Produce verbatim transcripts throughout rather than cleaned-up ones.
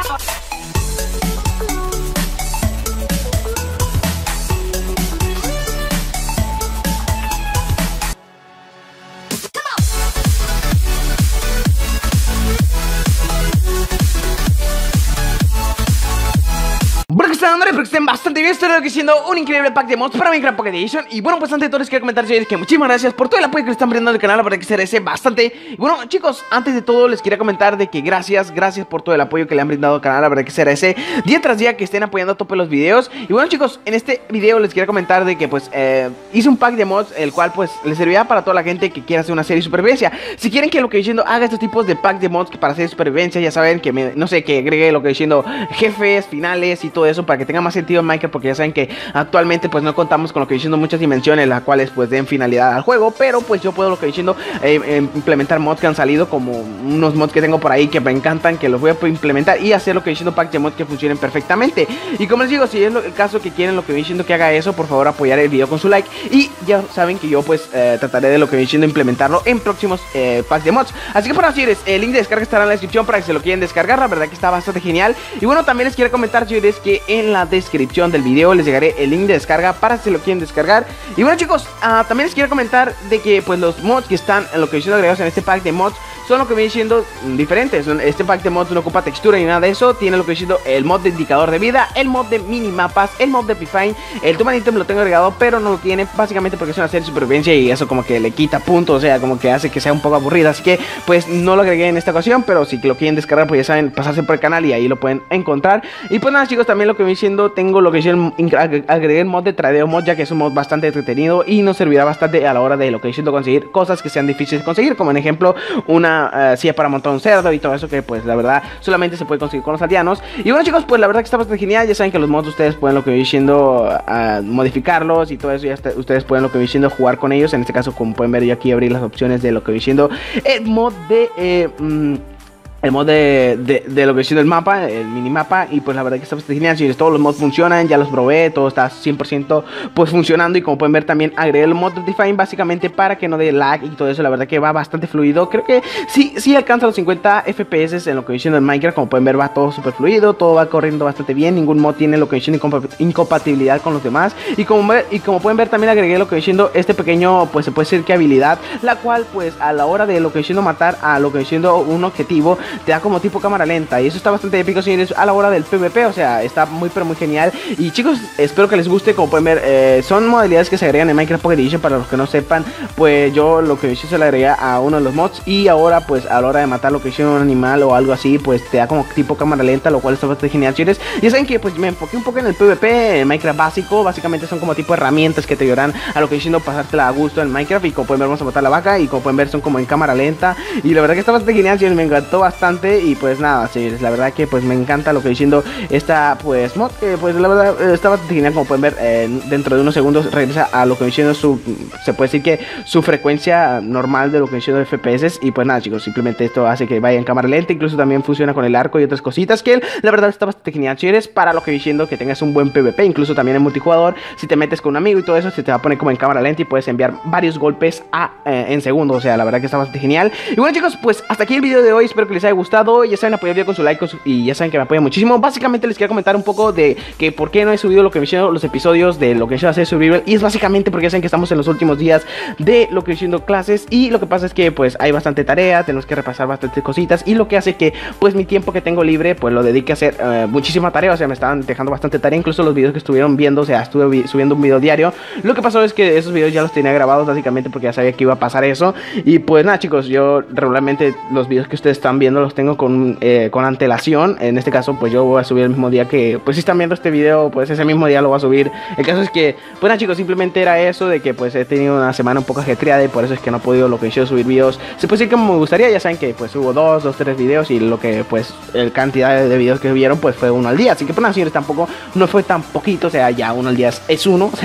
Espero que estén bastante bien. Estoy aquí siendo un increíble pack de mods para Minecraft Pocket Edition. Y bueno, pues antes de todo les quiero comentar, señores, que muchísimas gracias por todo el apoyo que le están brindando al canal. La verdad que se agradece bastante. Y bueno, chicos, antes de todo les quería comentar de que gracias, gracias por todo el apoyo que le han brindado al canal. La verdad que se agradece día tras día que estén apoyando a tope los videos. Y bueno, chicos, en este video les quiero comentar de que pues eh, hice un pack de mods, el cual pues les servirá para toda la gente que quiera hacer una serie de supervivencia. Si quieren que lo que diciendo haga estos tipos de pack de mods para hacer supervivencia, ya saben que me, no sé, que agregue lo que diciendo jefes, finales y todo eso para que tenga más sentido en Minecraft, porque ya saben que actualmente pues no contamos con lo que diciendo muchas dimensiones las cuales pues den finalidad al juego, pero pues yo puedo lo que diciendo eh, eh, implementar mods que han salido, como unos mods que tengo por ahí que me encantan, que los voy a implementar y hacer lo que diciendo pack de mods que funcionen perfectamente. Y como les digo, si es lo, el caso que quieren lo que diciendo que haga eso, por favor apoyar el video con su like, y ya saben que yo pues eh, trataré de lo que diciendo implementarlo en próximos eh, packs de mods. Así que por así es, el link de descarga estará en la descripción para que se lo quieran descargar. La verdad que está bastante genial. Y bueno, también les quiero comentar, señores, que en la descripción del video les llegaré el link de descarga para si lo quieren descargar. Y bueno, chicos, uh, también les quiero comentar de que pues los mods que están en lo que diciendo agregados en este pack de mods son lo que viene siendo diferentes. Este pack de mods no ocupa textura ni nada de eso. Tiene lo que diciendo el mod de indicador de vida, el mod de minimapas, el mod de Epifine. El Tuman Item lo tengo agregado, pero no lo tiene básicamente porque es una serie de supervivencia y eso como que le quita puntos, o sea, como que hace que sea un poco aburrida. Así que pues no lo agregué en esta ocasión, pero si lo quieren descargar pues ya saben, pasarse por el canal y ahí lo pueden encontrar. Y pues nada, chicos, también lo que viene siendo, tengo lo que hicieron, agregué el mod de tradeo mod, ya que es un mod bastante entretenido y nos servirá bastante a la hora de lo que diciendo conseguir cosas que sean difíciles de conseguir, como en ejemplo una uh, silla para montar un cerdo y todo eso, que pues la verdad solamente se puede conseguir con los aldeanos. Y bueno, chicos, pues la verdad que está bastante genial. Ya saben que los mods ustedes pueden lo que viene diciendo uh, modificarlos y todo eso, y hasta ustedes pueden lo que viene diciendo jugar con ellos. En este caso, como pueden ver, yo aquí abrí las opciones de lo que viene diciendo el mod de eh, mm, el mod de, de, de lo que es el mapa, el minimapa. Y pues la verdad que está bastante genial, señores. Todos los mods funcionan, ya los probé, todo está cien por ciento pues funcionando. Y como pueden ver también agregué el mod de Define básicamente para que no dé lag y todo eso. La verdad que va bastante fluido. Creo que sí, sí alcanza los cincuenta F P S en lo que diciendo en Minecraft. Como pueden ver va todo súper fluido, todo va corriendo bastante bien. Ningún mod tiene lo que diciendo incompatibilidad con los demás. Y como, y como pueden ver también agregué lo que diciendo este pequeño, pues se puede decir que habilidad, la cual pues a la hora de lo que diciendo matar a lo que diciendo un objetivo te da como tipo cámara lenta, y eso está bastante épico, señores, a la hora del PvP. O sea, está muy pero muy genial. Y chicos, espero que les guste. Como pueden ver, eh, son modalidades que se agregan en Minecraft Pocket Edition. Para los que no sepan, pues yo lo que hice se le agregué a uno de los mods, y ahora pues a la hora de matar lo que hizo un animal o algo así, pues te da como tipo cámara lenta, lo cual está bastante genial, señores. Ya saben que pues me enfoqué un poco en el PvP, en Minecraft básico. Básicamente son como tipo herramientas que te ayudarán a lo que diciendo pasártela a gusto en Minecraft. Y como pueden ver, vamos a matar la vaca, y como pueden ver son como en cámara lenta, y la verdad que está bastante genial, señores, me encantó bastante. Y pues nada, señores, la verdad que pues me encanta lo que diciendo esta pues mod, que pues la verdad eh, está bastante genial. Como pueden ver, eh, dentro de unos segundos regresa a lo que diciendo su, se puede decir que su frecuencia normal de lo que diciendo F P S. Y pues nada, chicos, simplemente esto hace que vaya en cámara lenta. Incluso también funciona con el arco y otras cositas que la verdad está bastante genial, señores, para lo que diciendo que tengas un buen PvP. Incluso también en multijugador, si te metes con un amigo y todo eso, se te va a poner como en cámara lenta y puedes enviar varios golpes a, eh, en segundos. O sea, la verdad que está bastante genial. Y bueno, chicos, pues hasta aquí el video de hoy. Espero que les haya gustado. Ya saben, apoyar el video con su like, con su, y ya saben que me apoyan muchísimo. Básicamente les quiero comentar un poco de que por qué no he subido lo que me hicieron los episodios de lo que yo hace Survival. Y es básicamente porque ya saben que estamos en los últimos días de lo que diciendo clases. Y lo que pasa es que pues hay bastante tarea, tenemos que repasar bastantes cositas. Y lo que hace que pues mi tiempo que tengo libre pues lo dedique a hacer uh, muchísima tarea. O sea, me estaban dejando bastante tarea. Incluso los videos que estuvieron viendo, o sea, estuve subiendo un video diario. Lo que pasó es que esos videos ya los tenía grabados básicamente porque ya sabía que iba a pasar eso. Y pues nada, chicos, yo regularmente los videos que ustedes están viendo los tengo con, eh, con antelación. En este caso pues yo voy a subir el mismo día que pues si están viendo este video, pues ese mismo día lo voy a subir. El caso es que pues nada, chicos, simplemente era eso de que pues he tenido una semana un poco ajetreada y por eso es que no he podido lo que yo subir videos. Se puede decir que me gustaría. Ya saben que pues hubo dos, dos, tres videos y lo que pues el cantidad de videos que vieron pues fue uno al día. Así que pues nada, señores, tampoco no fue tan poquito, o sea, ya uno al día es, es uno. O sea,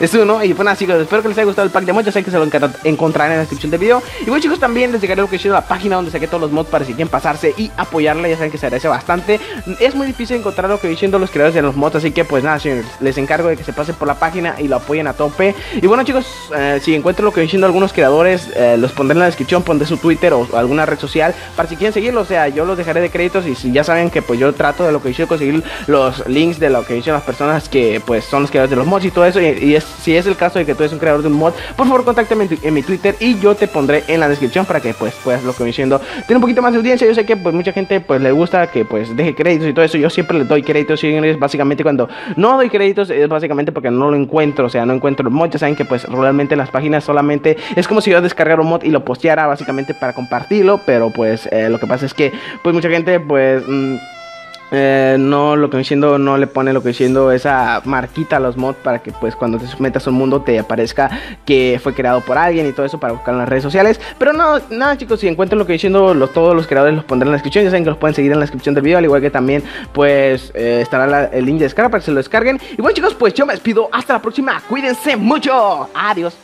es uno. Y pues nada, chicos, espero que les haya gustado el pack de mods. Ya saben que se lo encontrarán en la descripción del video. Y bueno, chicos, también les dejaré lo que es la página donde saqué todos los mods para si quieren pasarse y apoyarla. Ya saben que se agradece bastante. Es muy difícil encontrar lo que diciendo los creadores de los mods, así que pues nada, señores, les encargo de que se pasen por la página y lo apoyen a tope. Y bueno, chicos, eh, si encuentro lo que diciendo algunos creadores, eh, los pondré en la descripción, pondré su Twitter o alguna red social para si quieren seguirlo. O sea, yo los dejaré de créditos y si ya saben que pues yo trato de lo que hice conseguir los links de lo que hicieron las personas que pues son los creadores de los mods y todo eso. Y, y es, si es el caso de que tú eres un creador de un mod, por favor contáctame en, en mi Twitter y yo te pondré en la descripción para que pues puedas lo que diciendo tener un poquito más de audiencia. Yo sé que pues mucha gente pues le gusta que pues deje créditos y todo eso. Yo siempre les doy créditos, señores. Básicamente cuando no doy créditos es básicamente porque no lo encuentro, o sea, no encuentro el mod. Ya saben que pues realmente las páginas solamente es como si yo descargara un mod y lo posteara básicamente para compartirlo, pero pues eh, lo que pasa es que pues mucha gente pues mmm, Eh, no, lo que diciendo no le pone lo que diciendo esa marquita a los mods para que pues cuando te metas a un mundo te aparezca que fue creado por alguien y todo eso para buscar en las redes sociales. Pero no, nada, chicos, si encuentran lo que diciendo los, todos los creadores los pondré en la descripción. Ya saben que los pueden seguir en la descripción del video, al igual que también pues eh, estará la, el link de descarga para que se lo descarguen. Y bueno, chicos, pues yo me despido, hasta la próxima, cuídense mucho, adiós.